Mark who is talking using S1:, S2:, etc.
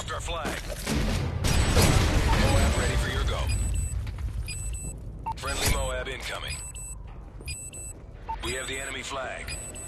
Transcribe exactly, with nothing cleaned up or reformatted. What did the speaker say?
S1: lost our flag. Moab ready for your go. Friendly Moab incoming. We have the enemy flag.